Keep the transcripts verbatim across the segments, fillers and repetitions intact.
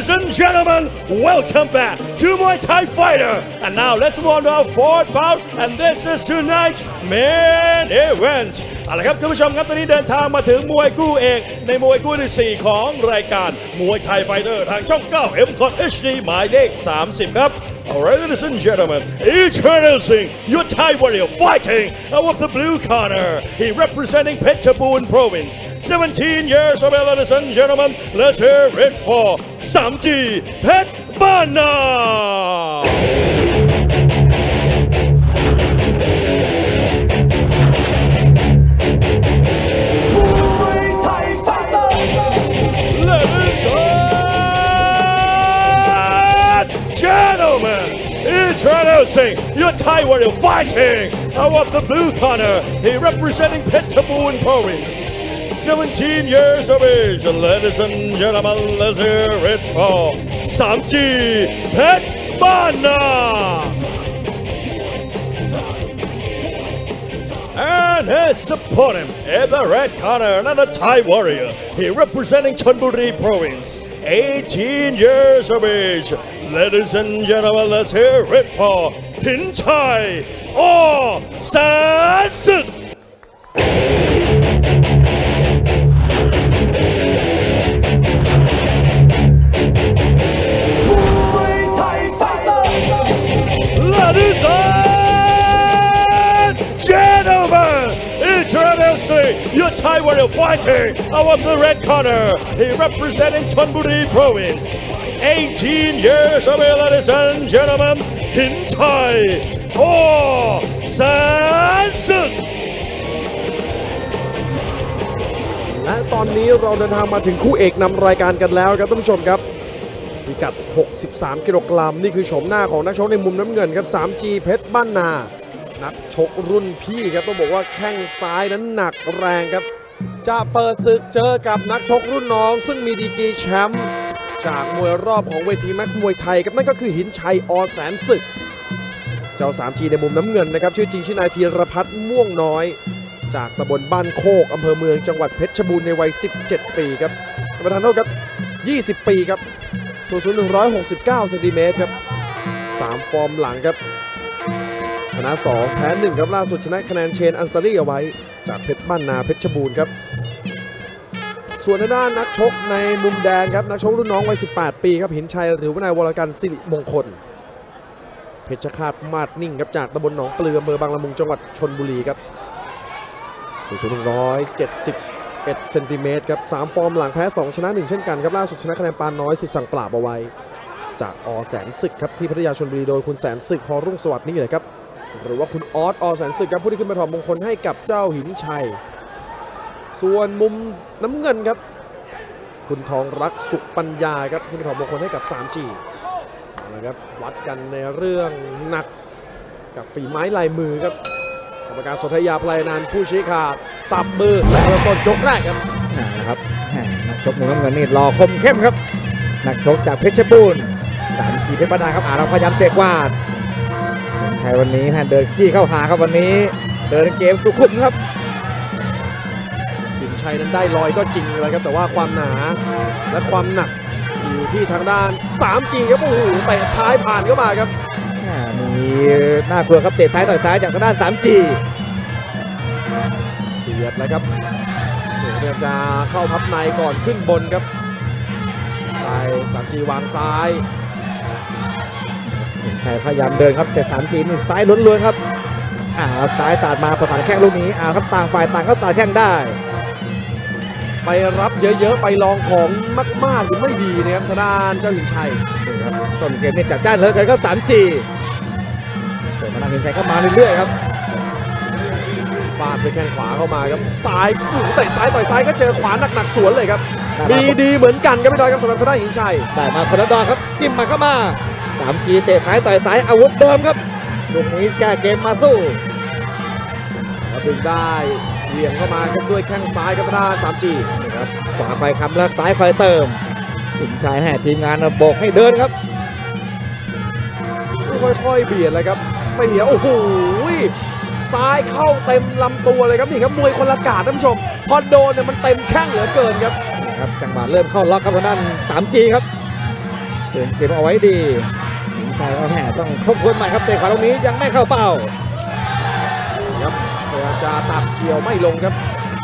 Ladies and gentlemen, welcome back to Muay Thai Fighter. And now let's move on to our fourth bout, and this is tonight's main event. เอาละครับท่านผู้ชมครับตอนนี้เดินทางมาถึงมวยคู่เอกในมวยคู่ที่สี่ของรายการมวยไทยไฟเตอร์ทางช่องเก้า เอ็ม คอท เอช ดี หมายเลขสามสิบครับ Alright, ladies and gentlemen, introducing your Thai warrior fighting out of the blue corner. He representing Phetchabun Province. seventeen years of age, ladies and gentlemen. Let's hear it for Samji Phechbana. Gentlemen, introducing your Thai warrior fighting out of the blue corner. He representing Phetchabun Province. seventeen years of age. Ladies and gentlemen, let's hear it for Samji Phechbana. And his opponent in the red corner, another Thai warrior. He representing Chonburi Province. eighteen years of age. Ladies and gentlemen, let's hear it for Hinchai or Sansuk. Ladies and gentlemen, introducing your Thai warrior fighting out of the red corner. He representing Chonburi Province. eighteen years of age, ladies and gentlemen, Hinchai or Sansuk. และตอนนี้เราเดินทางมาถึงคู่เอกนำรายการกันแล้วครับท่านผู้ชมครับพิกัดหกสิบสามกิโลกรัมนี่คือโฉมหน้าของนักชกในมุมน้ำเงินครับ ทรี จี เพชรบ้านนานักชกรุ่นพี่ครับต้องบอกว่าแข้งซ้ายนั้นหนักแรงครับจะเปิดศึกเจอกับนักชกรุ่นน้องซึ่งมีดีกรีแชมป์จากมวยรอบของเวทีแม็กซ์มวยไทยครับนั่นก็คือหินชัยอแสนศึกเจ้า ทรี จี ในมุมน้ำเงินนะครับชื่อจริงชื่อนายธีรพัฒน์ม่วงน้อยจากตำบลบ้านโคกอำเภอเมืองจังหวัดเพชรบูรณ์ในวัยสิบเจ็ดปีครับประธานโทษครับยี่สิบปีครับสูงสุดหนึ่งร้อยหกสิบเก้าเซนติเมตรครับสามฟอร์มหลังครับชนะสองแพ้หนึ่งครับล่าสุดชนะคะแนนเชนอันซารีเอาไว้จากเพชรบ้านนาเพชรบูรณ์ครับส่วนด้านนักชกในมุมแดงครับนักชกรุ่นน้องวัยสิบแปดปีครับหินชัยหรือว่านายวรกันสิริมงคลเพชรฆาตมาดนิ่งครับจากตำบลหนองปลืออำเภอบางละมุงจังหวัดชลบุรีครับสูงสุดหนึ่งร้อยเจ็ดสิบเอ็ดเซนติเมตรครับสามฟอร์มหลังแพ้สองชนะหนึ่งเช่นกันครับล่าสุดชนะคะแนนปานน้อยสิทธิ์สั่งปราบเอาไว้จากอแสนศึกครับที่พัทยาชลบุรีโดยคุณแสนศึกพอรุ่งสวัสดิ์นี่เลยครับหรือว่าคุณออสอแสนศึกครับผู้ที่ขึ้นมาถอดมงคลให้กับเจ้าหินชัยส่วนมุมน้ำเงินครับคุณทองรักสุขปัญญาครับขึ้นมาถอดมงคลให้กับ ทรี จี นะครับวัดกันในเรื่องหนักกับฝีไม้ลายมือครับกรรมการสนธยาพลายนันท์ผู้ชี้ขาดสับมือและเริ่มต้นยกแรกครับนะครับนักชกมุมน้ำเงินนี่รอคมเข้มครับนักชกจากเพชรบูรณ์สามจีเพชรบ้านนาครับอ่าเราพยายามเตะกวาดใครวันนี้แฮนเดินจี้เข้าหาครับวันนี้เดินเกมสุขุมครับหินชัยนั้นได้ลอยก็จริงเลยครับแต่ว่าความหนาและความหนักอยู่ที่ทางด้าน ทรี จี ครับโอ้โหเตะซ้ายผ่านเข้ามาครับมีหน้ากลัวครับเตะซ้ายต่อยซ้ายจากทางด้าน ทรี จีเบียดแล้วครับเดี๋ยวจะเข้าพับในก่อนขึ้นบนครับใช่ ทรี จี วางซ้ายใครพยายามเดินครับแต่ ทรี จี นี่ซ้ายล้วนๆครับอ่าซ้ายตาดมาประสานแข้งลูกนี้อ่าครับต่างฝ่ายต่างก็ตาดแข้งได้ไปรับเยอะๆไปลองของมากๆหรือไม่ดีนะครับทางด้านเจ้าหินชัยต้นเกมนี่จัดจ้านเลยครับ ทรี จี เปิดมาทางหินชัยเข้ามาเรื่อยๆครับฟาดไปแข้งขวาเข้ามาครับซ้ายเตะซ้ายต่อยซ้ายก็เจอขวาหนักๆสวนเลยครับมีดีเหมือนกันครับพี่ดอยครับสำหรับทางด้านหินชัยได้มาคนละดอกครับจิ้มมาเข้ามา ทรี จี เตะซ้ายต่อยซ้ายอาวุธเดิมครับลูกนี้แก้เกมมาสู้ดึงได้เหวี่ยงเข้ามาครับด้วยแข้งซ้ายครับทางด้าน ทรี จีครับขวาไฟคำแล้วซ้ายไฟเติมหินชัยให้ทีมงานโบกให้เดินครับค่อยๆเบียดเลยครับไม่เหนียวโอ้โหซ้ายเข้าเต็มลำตัวเลยครับนี่ครับมวยคนละกาดท่านผู้ชมพอโดนเนี่ยมันเต็มแข้งเหลือเกินครับครับจังหวะเริ่มเข้าล็อกครับทางด้าน ทรี จี ครับเตือนเกมเอาไว้ดีใช่ก็แหมต้องทบทวนใหม่ครับเตะขวาตรงนี้ยังไม่เข้าเป้าครับพยายามจะตัดเกี่ยวไม่ลงครับ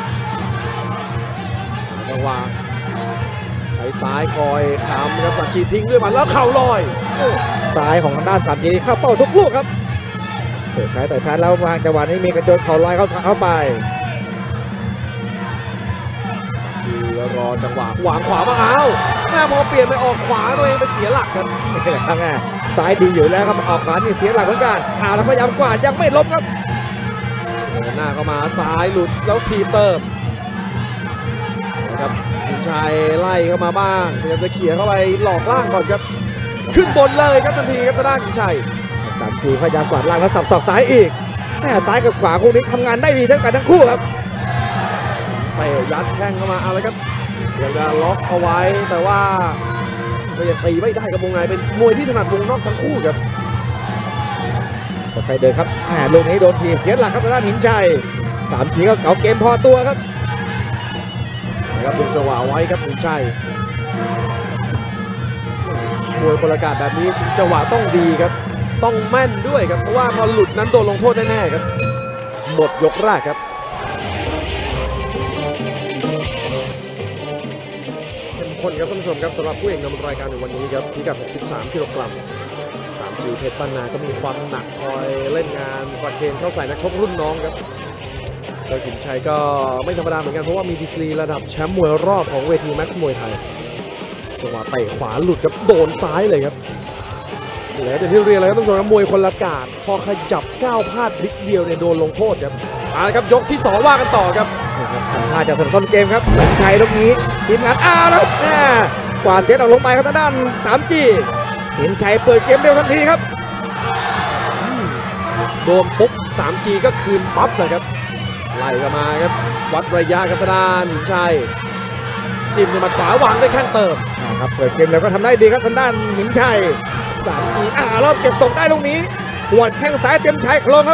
จังหวะใช้ซ้ายคอยทำครับสันจีทิ้งด้วยมันแล้วเข่าลอยซ้ายของทางด้านสามจีเข้าเป้าทุกลูกครับเตะซ้ายต่อยซ้ายแล้ววางจังหวะนี้มีกระโดดเข่าลอยเข้าเข้าไปจีรอจังหวะวางขวามาเอาแม่พอเปลี่ยนไปออกขวาตัวเองไปเสียหลักครับนี่แหละครับแม่ซ้ายดีอยู่แล้วครับออกขวานี่เสียหลักเหมือนกันอ่าแล้วพยายามกวาดยังไม่ล้มครับเดินหน้าเข้ามาซ้ายหลุดแล้วทีเติมนะครับคุณชัยไล่เข้ามาบ้างพยายามจะเขี่ยเข้าไปหลอกล่างก่อนครับขึ้นบนเลยครับทันทีครับทางด้านคุณชัยสามทีพยายามกวาดล่างแล้วสับศอกซ้ายอีกแม่ซ้ายกับขวาคู่นี้ทำงานได้ดีทั้งกันทั้งคู่ครับเตะยัดแข้งเข้ามาเอาเลยครับพยายามจะล็อกเอาไว้แต่ว่าก็ยังตีไม่ได้กับวงในเป็นมวยที่ถนัดวงนอกทั้งคู่ครับใครเดินครับแหมลูกนี้โดนทีเสียหลักครับทางด้านหินชัยสามทีก็เก่าเกมพอตัวครับนะครับดึงจังหวะไว้ครับหินชัยมวยคนละกาดแบบนี้จังหวะต้องดีครับต้องแม่นด้วยครับเพราะว่าพอหลุดนั้นโดนลงโทษแน่ๆครับหมดยกแรกครับเข้มข้นครับท่านผู้ชมครับสำหรับผู้เอกนำรายการในวันนี้ครับพิกัดหกสิบสามกิโลกรัมสามจีเพชรบ้านนาก็มีความหนักคอยเล่นงานประเคนเข้าใส่นักชกรุ่นน้องครับโดยหินชัยก็ไม่ธรรมดาเหมือนกันเพราะว่ามีดีกรีระดับแชมป์มวยรอบของเวทีแม็กซ์มวยไทยจังหวะเตะขวาหลุดครับโดนซ้ายเลยครับแล้วอย่างที่เรียนเลยครับท่านผู้ชมครับมวยคนละกาดพอขยับก้าวพลาดนิดเดียวเนี่ยโดนลงโทษครับเอาละครับยกที่สองว่ากันต่อครับทำท่าจะสนต้นเกมครับหินชัยตรงนี้ทีมงานอ้าวแล้วแหมกวาดเสียออกลงไปครับทางด้านสามจีหินชัยเปิดเกมเร็วทันทีครับโดนปุ๊บ สามจี ก็คืนปั๊บเลยครับไล่กันมาครับวัดระยะกับทางด้านหินชัยจิ้มด้วยหมัดขวาวางด้วยแข้งเติมครับเปิดเกมแล้วก็ทำได้ดีครับทางด้านหินชัยสามจีอ่ารอบเก็บตกได้ตรงนี้หัวแข้งซ้ายเต็มชายโครงครับ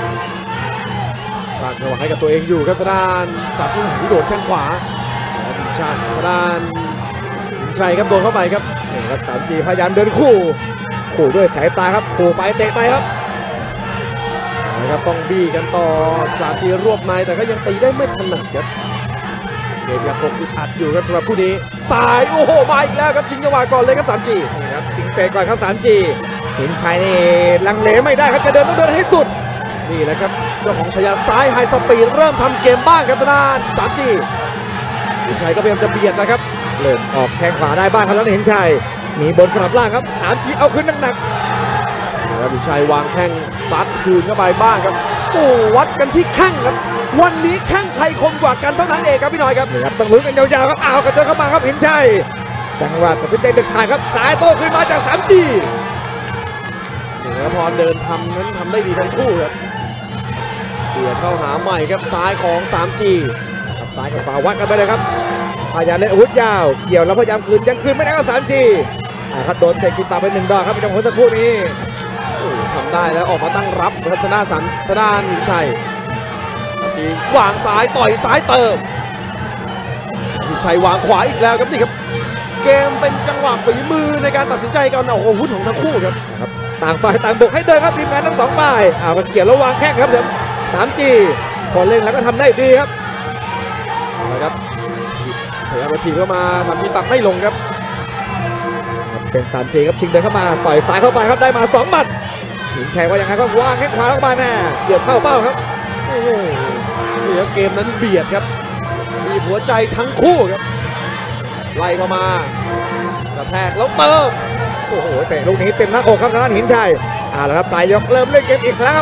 สร้างจังหวะให้กับตัวเองอยู่ครับทางด้านสามจีที่โดดแข้งขวาหินชัยทางด้านหินชัยครับโดนเข้าไปครับนี่ครับสามจีพยายามเดินคู่คู่ด้วยสายตาครับคู่ไปเตะไปครับนะครับต้องบี้กันต่อสามจีรวบในแต่ก็ยังตีได้ไม่ถนัดครับเกมยังคงอึดอัดอยู่ครับสำหรับคู่นี้สายโอ้โหมาอีกแล้วครับชิงจังหวะก่อนเลยครับ สามจีนี่ครับชิงเตะก่อนครับ สามจี หินชัยนี่ลังเลไม่ได้ครับจะเดินต้องเดินให้สุดนี่แหละครับเจ้าของฉายาซ้ายไฮสปีดเริ่มทำเกมบ้างครับทางด้าน สามจี หินชัยก็พยายามจะเบียดนะครับเริ่มออกแข้งขวาได้บ้างครับแล้วหินชัยมีบนสลับล่างครับ สามจี เอาขึ้นหนักแล้วหินชัยวางแข้งซัดคืนเข้าไปบ้างครับโอ้วัดกันที่แข้งครับวันนี้แข้งใครคมกว่ากันเท่านั้นเองครับพี่น้อยครับนี่ครับต้องลุ้นกันยาวๆครับอ้าวกระเจิงเข้ามาครับหินชัยจังหวะตัดสินใจเด็ดขาดครับสายโต้ขึ้นมาจาก สามจีนี่ครับพอเดินทำนั้นทำได้ดีทั้งคู่ครับเบียดเข้าหาใหม่ครับซ้ายของ สามจีครับซ้ายกับขวาวัดกันไปเลยครับพยายามเล่นอาวุธยาวเกี่ยวแล้วพยายามคืนยังคืนไม่ได้ครับ สามจี ครับโดนเตะกินตาไปหนึ่งดอกครับในจังหวะสักครู่นี้ทำได้แล้วออกมาตั้งรับทางด้านสันทางด้านหินชัยจีวางซ้ายต่อยซ้ายเติมหินชัยวางขวาอีกแล้วครับนี่ครับเกมเป็นจังหวะฝีมือในการตัดสินใจการออกอาวุธของทั้งคู่ครับครับต่างฝ่ายต่างบุกให้เดินครับทีมงานทั้งสองฝ่ายอ่ามันเกี่ยวแล้ววางแข้งครับเดี๋ยว สามจี พอเล่นแล้วก็ทำได้ดีครับนะครับพยายามจะถีบเข้ามาสามจีตัดไม่ลงครับเป็น สามจี ครับชิงเดินเข้ามาต่อยซ้ายเข้าไปครับได้มาสองหมัดหินชัยว่าอย่างไรก็วางแข้งขวาเข้าไปแม่เกือบเข้าเป้าครับโอ้โหนี่ครับเกมนั้นเบียดครับมีหัวใจทั้งคู่ครับไล่เข้ามากระแทกแล้วเติมโอ้โหเตะลูกนี้เต็มหน้าอกครับทางด้านหินชัยอ่าแล้วครับปลายยกเริ่มเล่นเกมอีกครั้งครับ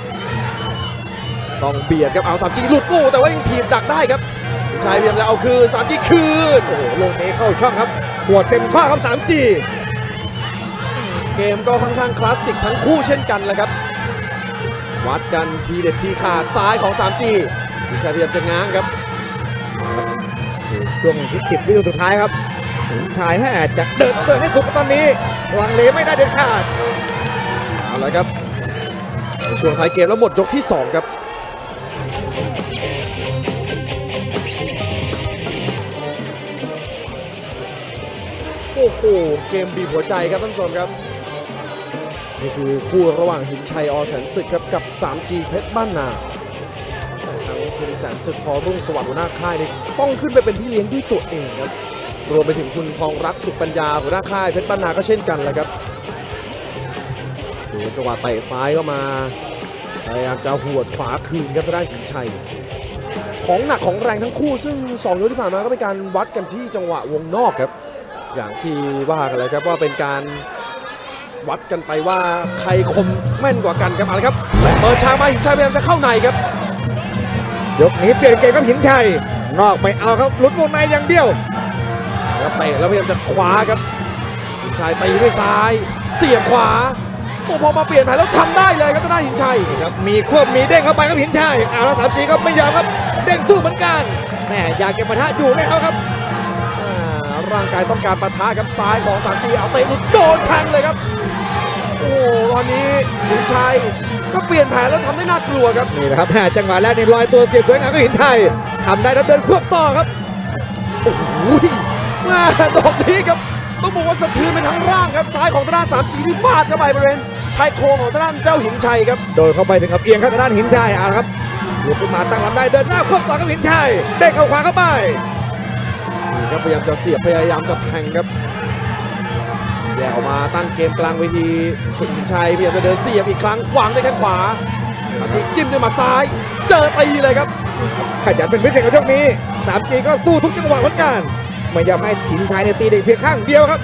ต้องเบียดครับเอา สามจี หลุดกู้แต่ว่ายังถีบดักได้ครับหินชัยพยายามจะเอาคืน สามจี คืนโอ้โหลงนี้เข้าช่องครับหัวเต็มข้อครับ สามจีเกมก็ค่อนข้างคลาสสิกทั้งคู่เช่นกันแหละครับวัดกันทีเด็ดทีขาดซ้ายของ สามจี หินชัยพยายามจะง้างครับช่วงที่ติดวิวสุดท้ายครับหินชัยให้จะเดินเดินให้สุดตอนนี้ลังเลไม่ได้เด็ดขาดเอาละครับช่วงท้ายเกมแล้วหมดยกที่สองครับโอ้อ้โหเกมบีบหัวใจครับท่านผู้ชมครับนี่คือคู่ระหว่างหินชัยอแสนศึกครับกับ ทรี จี เพชรบ้านนาทั้งคุณแสนศึกพอรุ่งสวัสดิ์หัวหน้าค่ายนี่ต้องขึ้นไปเป็นพี่เลี้ยงด้วยตัวเองครับรวมไปถึงคุณทองรักสุขปัญญาหัวหน้าค่ายเพชรบ้านนาก็เช่นกันแหละครับดูจังหวะเตะซ้ายเข้ามาพยายามจะหวดขวาคืนครับทางด้านหินชัยของหนักของแรงทั้งคู่ซึ่งสองยกที่ผ่านมาก็เป็นการวัดกันที่จังหวะวงนอกครับอย่างที่ว่ากันเลยครับว่าเป็นการวัดกันไปว่าใครคมแม่นกว่ากันครับเอาละครับเปิดฉากมาหินชัยพยายามจะเข้าในครับยกนี้เปลี่ยนเกมกับหินชัยนอกไม่เอาครับหลุดวงในอย่างเดียวแล้วเตะแล้วพยายามจะขวาครับหินชัยตีด้วยซ้ายเสียบขวาโอ้พอมาเปลี่ยนแผนแล้วทำได้เลยครับทางด้านหินชัยครับมีควบมีเด้งเข้าไปครับหินชัยเอาแล้วสามจีก็ไม่ยอมครับเด้งสู้เหมือนกันแม่อยากเก็บปะทะอยู่ไม่เอาครับร่างกายต้องการปะทะครับซ้ายของ ทรี จี เอาเตะหลุดโดนแทงเลยครับโอ้ตอนนี้หินชัยก็เปลี่ยนแผนแล้วทำได้น่ากลัวครับนี่แหละครับจังหวะแรกนี่ลอยตัวเสียบสวยงามก็หินชัยทำได้แล้วเดินควบต่อครับโอ้โหมาดอกนี้ครับต้องบอกว่าสะเทือนไปทั้งร่างครับซ้ายของทางด้าน ทรี จี ที่ฟาดเข้าไปบริเวณชายโครงของทางด้านเจ้าหินชัยครับโดนเข้าไปถึงกับเอียงครับทางด้านหินชัยเอาครับหลุดขึ้นมาตั้งลำได้เดินหน้าควบต่อกับหินชัยเด้งเข้าขวาเข้าไปนี่ครับพยายามจะเสียบพยายามจะแทงครับแยกออกมาตั้งเกมกลางเวทีหินชัยพยายามจะเดินเสียบอีกครั้งขวางด้วยแข้งขวาทีจิ้มด้วยหมัดซ้ายเจอตีเลยครับขยันเป็นพิเศษกับช่วงนี้ ทรี จี ก็สู้ทุกจังหวะเหมือนกันไม่ยอมให้หินชัยในตีเด็กเพียงข้างเดียวครับ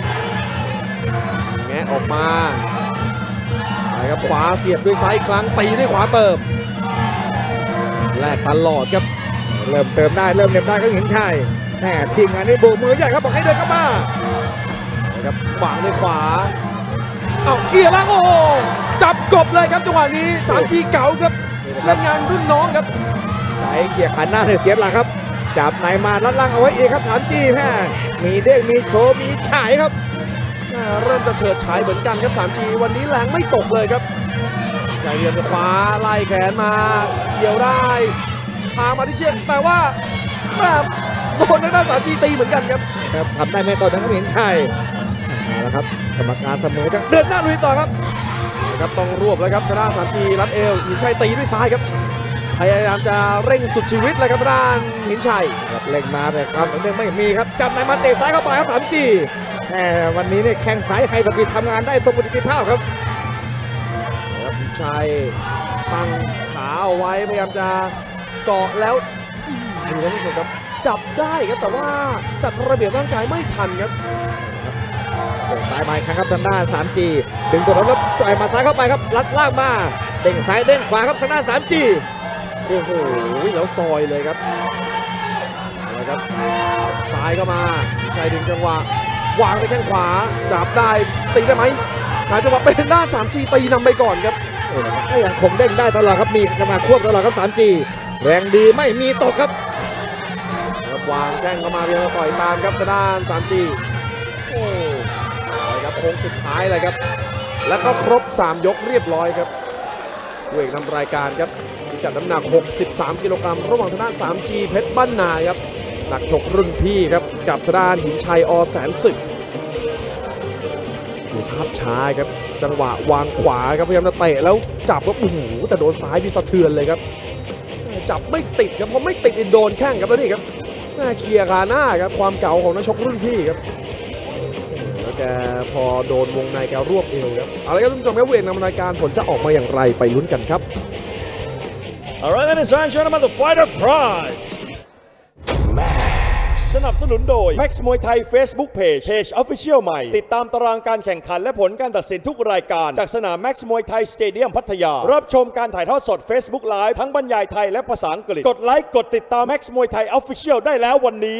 แงะออกมาไปครับขวาเสียบด้วยซ้ายครั้งตีด้วยขวาเติมแลกตลอดครับเริ่มเติมได้เริ่มเน็บได้ก็หินชัยแหมทีมงานนี้โบกมือใหญ่ครับบอกให้เดินเข้ามาครับขวางด้วยขวาเอาเกียร์ล่างโอ้จับกบเลยครับจังหวะนี้ ทรี จี เก๋าครับเล่นงานรุ่นน้องครับใช้เกียร์ขันหน้าเสียหลักครับจับไหนมาลัดล่างเอาไว้เองครับ ทรี จี แม่มีเด้งมีโชว์มีฉายครับเริ่มจะเฉิดฉายเหมือนกันครับ ทรี จี วันนี้แรงไม่ตกเลยครับใจเรียนขวาไล่แขนมาเกี่ยวได้พามาที่เชือกแต่ว่าแบบโดนทางด้าน ทรี จี ตีเหมือนกันครับครับทำได้ไม่ต่อทั้งหินชัยเอาละครับกรรมการเสมอจะเดินหน้าลุยต่อครับครับต้องรวบแล้วครับทางด้าน ทรี จี รัดเอวหินชัยตีด้วยซ้ายครับพยายามจะเร่งสุดชีวิตเลยครับทางด้านหินชัยครับเร่งมาแต่ความสำเร็จไม่มีครับจับในมาเตะซ้ายเข้าไปครับ ทรี จีแหมวันนี้เนี่ยแข้งซ้ายไฮสปีดทำงานได้สมบูรณ์ที่ภาพครับหินชัยตั้งขาเอาไว้พยายามจะเกาะแล้วดูแล้วนี่ครับจับได้ครับแต่ว่าจัดระเบียบร่างกายไม่ทันครับเด้งซ้ายมาครั้งครับทางด้าน ทรี จีดึงตัวแล้วต่อยมาซ้ายเข้าไปครับลัดล่างมาเด้งซ้ายเด้งขวาครับทางด้าน ทรี จีโอ้โหแล้วซอยเลยครับนะครับซ้ายเข้ามาชัยดึงจังหวะวางไปแข้งขวาจับได้ตีได้ไหมหาจังหวะเป็นด้าน ทรี จี ตีนำไปก่อนครับก็ยังคงเด้งได้ตลอดครับมีจังหวะควบตลอดครับ ทรี จีแรงดีไม่มีตกครับวางแข้งเข้ามาเพียงต่อยตามครับทางด้าน ทรี จีโอ้ยครับโค้งสุดท้ายเลยครับแล้วก็ครบสามยกเรียบร้อยครับคู่เอกนำรายการครับพิกัดน้ำหนักหกสิบสามกิโลกรัมระหว่างทางด้าน ทรี จี เพชรบ้านนาครับนักชกรุ่นพี่ครับกับทางด้านหินชัยอแสนศึกดูภาพช้าครับจังหวะวางขวาครับพยายามจะเตะแล้วจับว่าโอ้โหแต่โดนซ้ายที่สะเทือนเลยครับจับไม่ติดครับเพราะไม่ติดโดนแข้งครับแล้วนี่ครับเคลียร์ขาหน้าครับความเก่าของนักชกรุ่นพี่ครับแล้วแกพอโดนวงในแกรวบเอวครับเอาละครับท่านผู้ชมครับเวทนำรายการผลจะออกมาอย่างไรไปลุ้นกันครับ Alright, ladies and gentlemen, the fighter prize สนับสนุนโดย Max Muay Thai Facebook Page Page Official ใหม่ติดตามตารางการแข่งขันและผลการตัดสินทุกรายการจากสนาม Max Muay Thai Stadium พัทยารับชมการถ่ายทอดสด Facebook Live ทั้งบรรยายไทยและภาษาอังกฤษกดไลค์กดติดตาม Max Muay Thai Official ได้แล้ววันนี้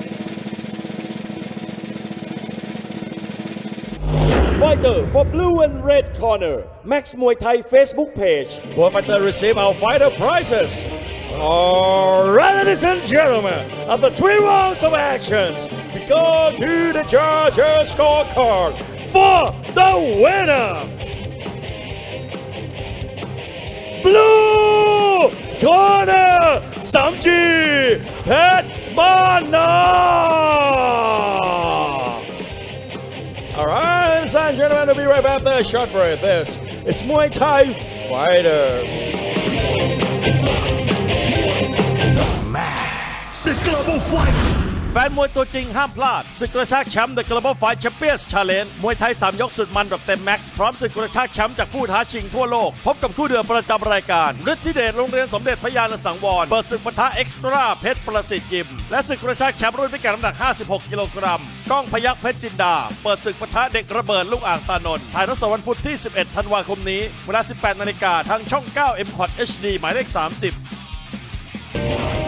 Fighter for blue and red corner Max Muay Thai Facebook Page Both fighters receive our fighter prizes Alright, ladies and gentlemen, after three rounds of actions, we go to the judges' scorecard for the winner. Blue corner, ทรี จี เพชรบ้านนา ladies and gentlemen, we'll be right back after a short break. This is Muay Thai Fighter. The Global Fight แฟนมวยตัวจริงห้ามพลาดศึกกระชากแชมป์ The Global Fight Champions Challenge มวยไทยสามยกสุดมันแบบเต็มแม็กซ์พร้อมศึกกระชากแชมป์จากผู้ท้าชิงทั่วโลกพบกับคู่เดือดประจำรายการฤทธิเดชโรงเรียนสมเด็จพระยาณสังวรเปิดศึกปะทะเอ็กซ์ตร้าเพชรประสิทธิ์ยิมและศึกกระชากแชมป์รุ่นพิกัดน้ำหนักห้าสิบหกกิโลกรัมก้องพยัคฆ์เพชรจินดาเปิดศึกปะทะเด็กระเบิดลูกอ่างตานนท์ถ่ายทอดสดวันพุธที่สิบเอ็ดธันวาคมนี้เวลาสิบแปดนาฬิกาทางช่องเก้า เอ็ม คอท เอช ดี หมายเลขสามสิบ